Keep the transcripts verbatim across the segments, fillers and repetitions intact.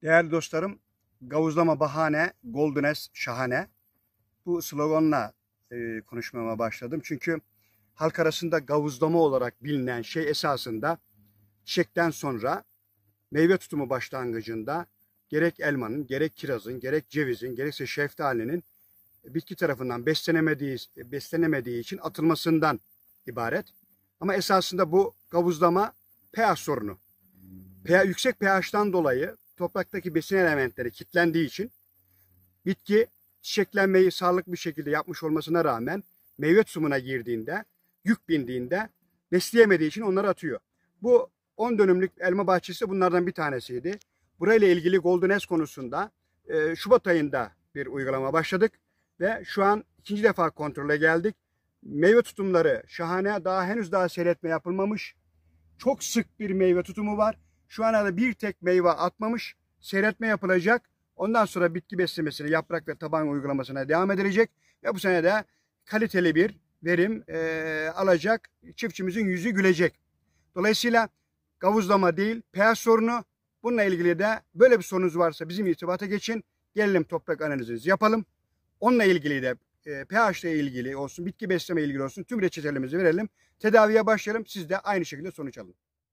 Değerli dostlarım, gavuzlama bahane, Goldenes şahane. Bu sloganla e, konuşmama başladım. Çünkü halk arasında gavuzlama olarak bilinen şey esasında çiçekten sonra meyve tutumu başlangıcında gerek elmanın, gerek kirazın, gerek cevizin, gerekse şeftalinin bitki tarafından beslenemediği, beslenemediği için atılmasından ibaret. Ama esasında bu gavuzlama pH sorunu. pH, yüksek pH'tan dolayı topraktaki besin elementleri kilitlendiği için bitki çiçeklenmeyi sağlıklı bir şekilde yapmış olmasına rağmen meyve tutumuna girdiğinde, yük bindiğinde besleyemediği için onları atıyor. Bu on dönümlük elma bahçesi bunlardan bir tanesiydi. Burayla ilgili Goldenes konusunda e, Şubat ayında bir uygulama başladık ve şu an ikinci defa kontrole geldik. Meyve tutumları şahane, daha henüz daha seyretme yapılmamış. Çok sık bir meyve tutumu var. Şu ana da bir tek meyve atmamış. Seyretme yapılacak. Ondan sonra bitki beslemesine, yaprak ve taban uygulamasına devam edilecek. Ve bu sene de kaliteli bir verim e, alacak. Çiftçimizin yüzü gülecek. Dolayısıyla gavuzlama değil, pH sorunu. Bununla ilgili de böyle bir sorunuz varsa bizim irtibata geçin. Gelelim toprak analizinizi yapalım. Onunla ilgili de e, pH ile ilgili olsun, bitki besleme ilgili olsun tüm reçetelerimizi verelim. Tedaviye başlayalım. Siz de aynı şekilde sonuç alın.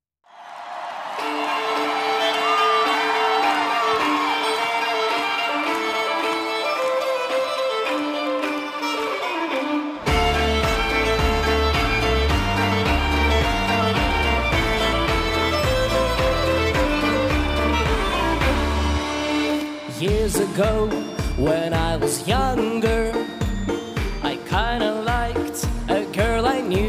Years ago, when I was younger, I kinda liked a girl I knew.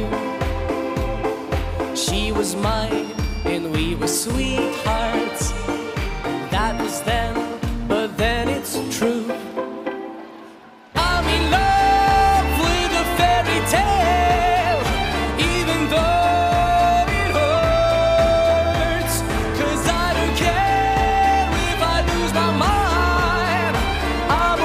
She was mine, and we were sweethearts. That was then, but then it's true. I'm in love with a fairy tale, even though it hurts, 'cause I don't care if I lose my mind. I'm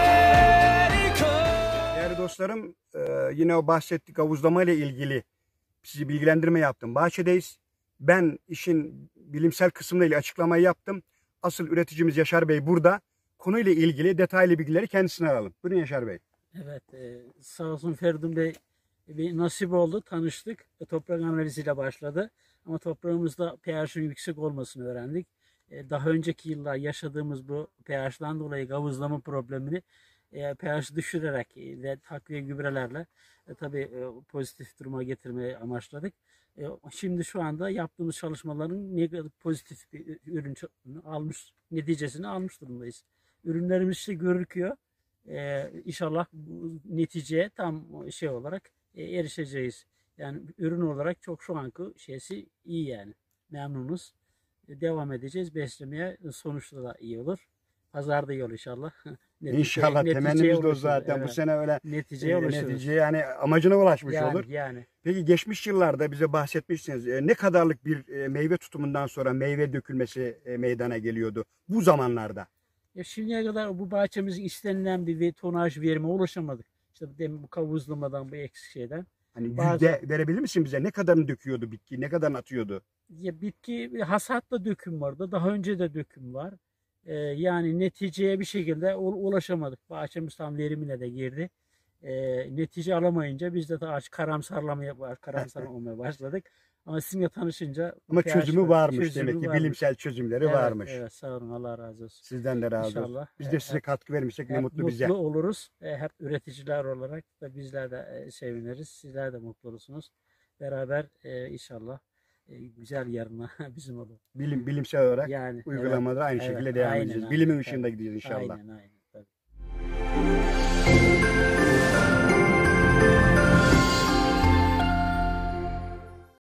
already cold. Değerli dostlarım, yine o bahsettik gavuzlama ile ilgili sizi bilgilendirme yaptım. Bahçedeyiz. Ben işin bilimsel kısmıyla açıklamayı yaptım. Asıl üreticimiz Yaşar Bey burada. Konuyla ilgili detaylı bilgileri kendisine alalım. Buyurun Yaşar Bey. Evet, e, sağ olsun Feridun Bey, bir nasip oldu, tanıştık. E, toprak analiziyle başladı. Ama toprağımızda pH'in yüksek olmasını öğrendik. E, daha önceki yıllar yaşadığımız bu pH'dan dolayı gavuzlama problemini e, pH düşürerek e, ve takviye gübrelerle e, tabii e, pozitif duruma getirmeyi amaçladık. E, şimdi şu anda yaptığımız çalışmaların negatif pozitif bir ürün almış, neticesini almış durumdayız. Ürünlerimiz işte görüküyor. Ee, inşallah bu neticeye tam şey olarak e, erişeceğiz. Yani ürün olarak çok şu anki şeysi iyi yani. Memnunuz. E, devam edeceğiz beslemeye. Sonuçta da iyi olur. Pazarda iyi olur inşallah. Netice, İnşallah temennimiz de o zaten. Evet. Bu sene öyle neticeye e, netice yani amacına ulaşmış yani, olur. Yani. Peki geçmiş yıllarda bize bahsetmişsiniz. E, ne kadarlık bir e, meyve tutumundan sonra meyve dökülmesi e, meydana geliyordu bu zamanlarda? Ya şimdiye kadar bu bahçemizin istenilen bir tonaj verime ulaşamadık. İşte bu kavuzlamadan, bu eksik şeyden. Hani Bazı... yüzde verebilir misin bize? Ne kadarını döküyordu bitki? Ne kadarını atıyordu? Ya bitki hasatta döküm vardı. Daha önce de döküm var. Ee, yani neticeye bir şekilde ulaşamadık. Bahçemiz tam verimine de girdi. Ee, netice alamayınca biz de ağaç karamsarlamaya, karamsarlamaya başladık. Ama sizinle tanışınca... Ama çözümü varmış çözümü demek ki. Varmış. Bilimsel çözümleri evet, varmış. Evet, sağ olun. Allah razı olsun. Sizden de razı İnşallah. olsun. Biz de size hep, katkı vermişsek ne mutlu bize. Mutlu oluruz. Hep üreticiler olarak da bizler de seviniriz. Sizler de mutlu olursunuz. Beraber inşallah güzel yarına bizim olur. Bilim, bilimsel olarak yani, uygulamaları evet, aynı evet, şekilde devam aynen, edeceğiz. Aynen, Bilimin evet, ışığında gideceğiz inşallah. Aynen aynen.